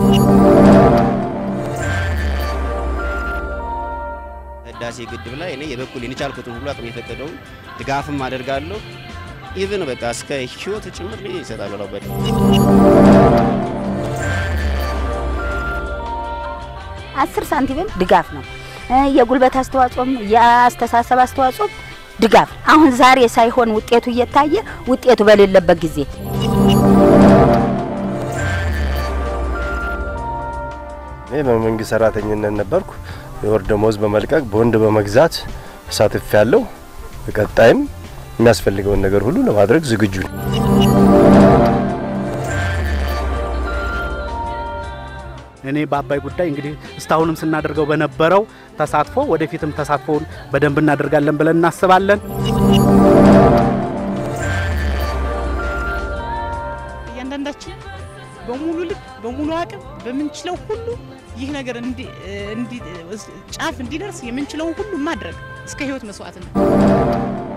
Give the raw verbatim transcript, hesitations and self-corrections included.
ዳሴ ግድብ ላይ እኔ የበኩሌን የቻልኩትን ሁሉ አቅም የፈቀደው ድጋፍም አደርጋለሁ ኢቭን በቃ እስከ ህይወት ጭምር ላይ ይሰጣል ነው በቃ አስር ሳንቲም ድጋፍ ነው የጉልበት አስተዋጽኦም ያስተሳሰብ አስተዋጽኦም ድጋፍ አሁን ዛሬ ሳይሆን ውጤቱ እየታየ ውጤቱ በሌለበት ጊዜ እኔ በመንግስት ሰራተኝነት ነበርኩ የወር ደሞዝ በመልቀቅ ቦንድ በመግዛት ተሳትፍ ያለው በቀጣይም የሚያስፈልገው ነገር ሁሉ ለማድረግ ዝግጁ ነኝ እኔ ባባይ ጉዳይ እንግዲህ ስታውንም ስናደርገው በነበረው ተሳትፎ ወደፊትም ተሳትፎን በደንብ እናደርጋለን ብለን እናስባለን ያንዳንዳችን በሙሉ ልብ በሙሉ አቅም በመንችለው ሁሉ ይህ ነገር እንዲ እንዲ ጫፍ እንዲደርስ የምንችለው ሁሉ ማድረግ እስከ ህይወት መስዋዕት ነው